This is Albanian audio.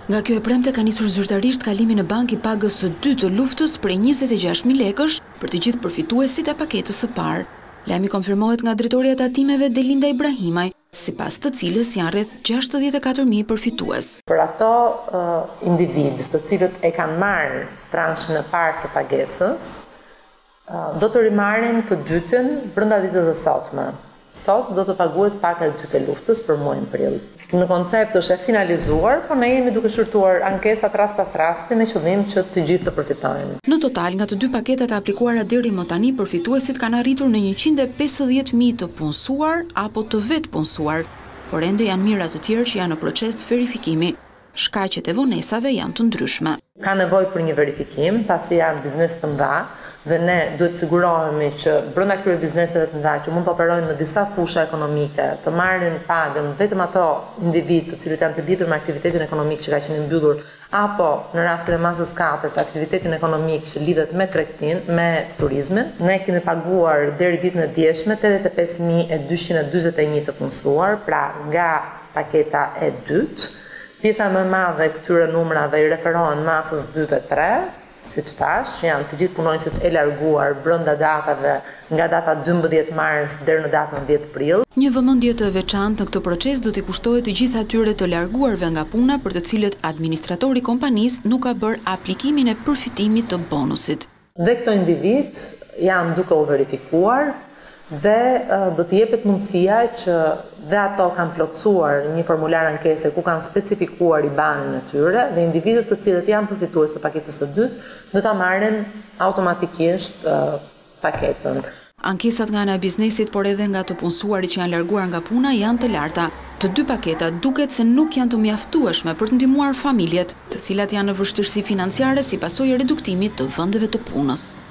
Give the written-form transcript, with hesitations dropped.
Nga kjo e premte ka nisur zyrtarisht kalimin në bank i pagës së dytë të luftës për 26.000 lekësh për të gjithë përfituesit e paketës së parë. Lajmi konfirmohet nga drejtoria e tatimeve Delinda Ibrahimaj, sipas të cilës janë rreth 64.000 përfitues. Për ato individ të cilët e kanë marrë transhën e parë të pagesës, do të rimarrin të dytën brenda ditës së sotme. Sot do të paguhet paka e dytë e luftës për muajin prill. Në koncept është e finalizuar, por ne jemi duke shqyrtuar ankesat rast pas rasti me qëllim që të gjithë të përfitojnë. Në total, nga të dy paketat e aplikuara deri më tani, përfituesit kanë arritur në 150.000 të punësuar apo të vetë punësuar, por ende janë mira të tjerë që janë në proces verifikimi. Shkaqet e vonesave janë të ndryshme. Ka nevojë për një verifikim, pasi janë bizneset të mëdha dhe ne duhet të sigurohemi që brenda këtyre bizneseve të mëdha që mund të operojnë në disa fusha ekonomike, të marrin pagën vetëm ato individ të cilët janë të lidhur me aktivitetin ekonomik që ka qenë mbyllur, apo në rastin e masës 4 të aktivitetin ekonomik që lidhet me tregtinë, me turizmin. Ne kemi paguar deri ditën e djeshme 85.241 të punësuar, pra nga paketa e dytë. Pjesa më e madhe e këtyre numrave i referohen masës 2 dhe 3, siç thash, që janë të gjithë punonjësit e larguar brenda datave nga data 12 mars deri në datën 10 prill. Një vëmendje të veçantë në këtë proces do t'i kushtohet të gjithë atyre të larguarve nga puna për të cilët administratori i kompanisë nuk ka bërë aplikimin e përfitimit të bonusit. Dhe këto individ janë duke u verifikuar dhe do t'i jepet mundësia që dhe ato kanë plotësuar një formular ankese ku kanë specifikuar IBAN-in e tyre dhe individët të cilët janë përfitues të paketës së dytë do ta marrin automatikisht paketën. Ankesat nga ana e biznesit, por edhe nga të punësuarit që janë larguar nga puna janë të larta. Të dy paketat duket se nuk janë të mjaftueshme për të ndihmuar familjet, të cilat janë në vështirësi financiare si pasojë e reduktimit të vendeve të punës.